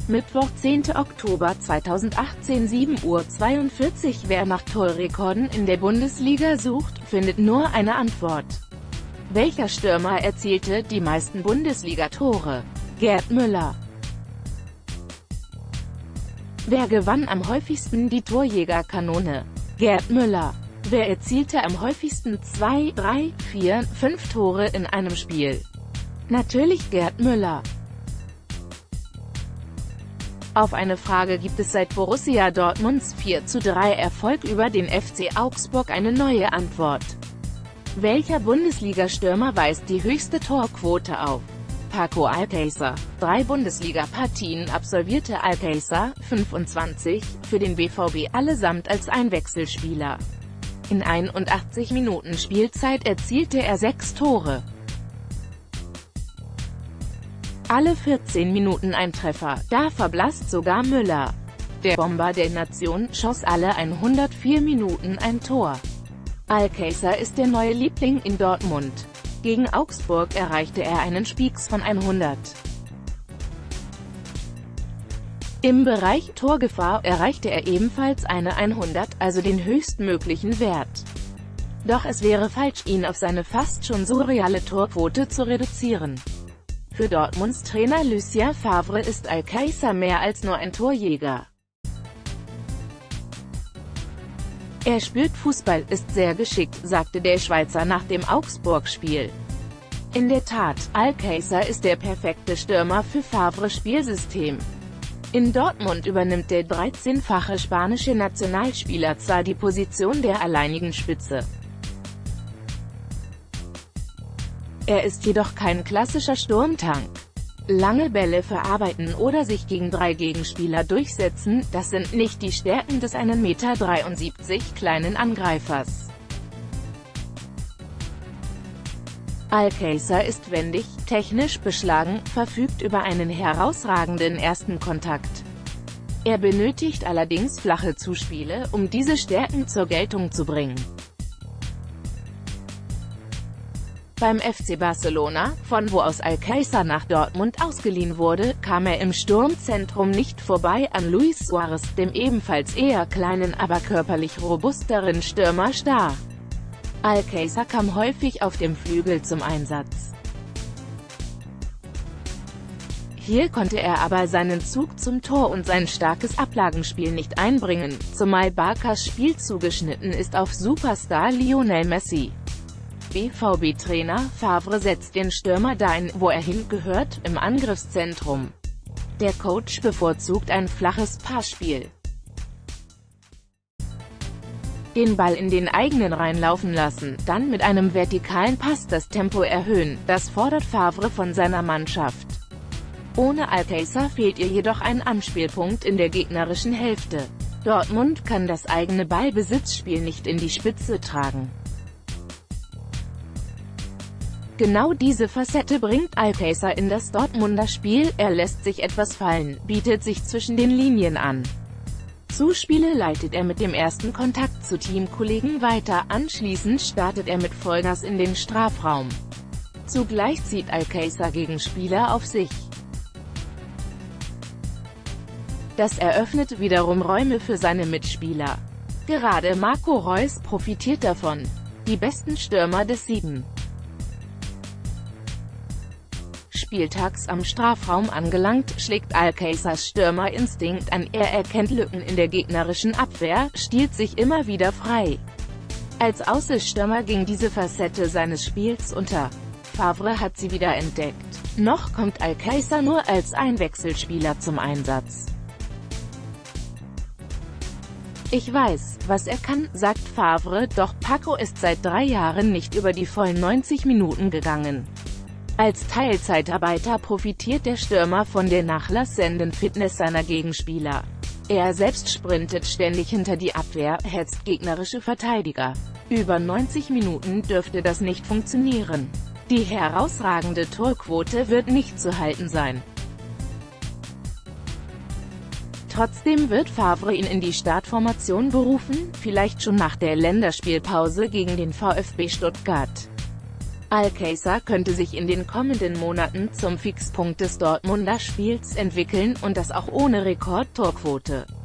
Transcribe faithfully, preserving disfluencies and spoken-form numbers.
Mittwoch, zehnter Oktober zweitausendachtzehn, sieben Uhr zweiundvierzig. Wer nach Torrekorden in der Bundesliga sucht, findet nur eine Antwort. Welcher Stürmer erzielte die meisten Bundesliga-Tore? Gerd Müller. Wer gewann am häufigsten die Torjägerkanone? Gerd Müller. Wer erzielte am häufigsten zwei, drei, vier, fünf Tore in einem Spiel? Natürlich Gerd Müller. Auf eine Frage gibt es seit Borussia Dortmunds vier zu drei Erfolg über den F C Augsburg eine neue Antwort. Welcher Bundesliga-Stürmer weist die höchste Torquote auf? Paco Alcácer. Drei Bundesliga-Partien absolvierte Alcácer, fünfundzwanzig, für den B V B allesamt als Einwechselspieler. In einundachtzig Minuten Spielzeit erzielte er sechs Tore. Alle vierzehn Minuten ein Treffer, da verblasst sogar Müller. Der Bomber der Nation schoss alle hundertvier Minuten ein Tor. Alcácer ist der neue Liebling in Dortmund. Gegen Augsburg erreichte er einen Spieks von hundert. Im Bereich Torgefahr erreichte er ebenfalls eine hundert, also den höchstmöglichen Wert. Doch es wäre falsch, ihn auf seine fast schon surreale Torquote zu reduzieren. Für Dortmunds Trainer Lucien Favre ist Alcácer mehr als nur ein Torjäger. Er spielt Fußball, ist sehr geschickt, sagte der Schweizer nach dem Augsburg-Spiel. In der Tat, Alcácer ist der perfekte Stürmer für Favres Spielsystem. In Dortmund übernimmt der dreizehnfache spanische Nationalspieler zwar die Position der alleinigen Spitze. Er ist jedoch kein klassischer Sturmtank. Lange Bälle verarbeiten oder sich gegen drei Gegenspieler durchsetzen, das sind nicht die Stärken des ein Meter dreiundsiebzig kleinen Angreifers. Alcácer ist wendig, technisch beschlagen, verfügt über einen herausragenden ersten Kontakt. Er benötigt allerdings flache Zuspiele, um diese Stärken zur Geltung zu bringen. Beim F C Barcelona, von wo aus Alcácer nach Dortmund ausgeliehen wurde, kam er im Sturmzentrum nicht vorbei an Luis Suárez, dem ebenfalls eher kleinen, aber körperlich robusteren Stürmer Star. Alcácer kam häufig auf dem Flügel zum Einsatz. Hier konnte er aber seinen Zug zum Tor und sein starkes Ablagenspiel nicht einbringen, zumal Barcas Spiel zugeschnitten ist auf Superstar Lionel Messi. B V B-Trainer Favre setzt den Stürmer dahin, wo er hingehört, im Angriffszentrum. Der Coach bevorzugt ein flaches Passspiel. Den Ball in den eigenen Reihen laufen lassen, dann mit einem vertikalen Pass das Tempo erhöhen, das fordert Favre von seiner Mannschaft. Ohne Alcácer fehlt ihr jedoch ein Anspielpunkt in der gegnerischen Hälfte. Dortmund kann das eigene Ballbesitzspiel nicht in die Spitze tragen. Genau diese Facette bringt Alcácer in das Dortmunder Spiel, er lässt sich etwas fallen, bietet sich zwischen den Linien an. Zuspiele leitet er mit dem ersten Kontakt zu Teamkollegen weiter, anschließend startet er mit Vollgas in den Strafraum. Zugleich zieht Alcácer Gegenspieler auf sich. Das eröffnet wiederum Räume für seine Mitspieler. Gerade Marco Reus profitiert davon. Die besten Stürmer des sieben. Spieltags am Strafraum angelangt, schlägt Alcácers Stürmerinstinkt an, er erkennt Lücken in der gegnerischen Abwehr, stiehlt sich immer wieder frei. Als Außenstürmer ging diese Facette seines Spiels unter. Favre hat sie wieder entdeckt. Noch kommt Alcácer nur als Einwechselspieler zum Einsatz. Ich weiß, was er kann, sagt Favre, doch Paco ist seit drei Jahren nicht über die vollen neunzig Minuten gegangen. Als Teilzeitarbeiter profitiert der Stürmer von der nachlassenden Fitness seiner Gegenspieler. Er selbst sprintet ständig hinter die Abwehr, hetzt gegnerische Verteidiger. Über neunzig Minuten dürfte das nicht funktionieren. Die herausragende Torquote wird nicht zu halten sein. Trotzdem wird Favre ihn in die Startformation berufen, vielleicht schon nach der Länderspielpause gegen den VfB Stuttgart. Alcácer könnte sich in den kommenden Monaten zum Fixpunkt des Dortmunder Spiels entwickeln, und das auch ohne Rekordtorquote.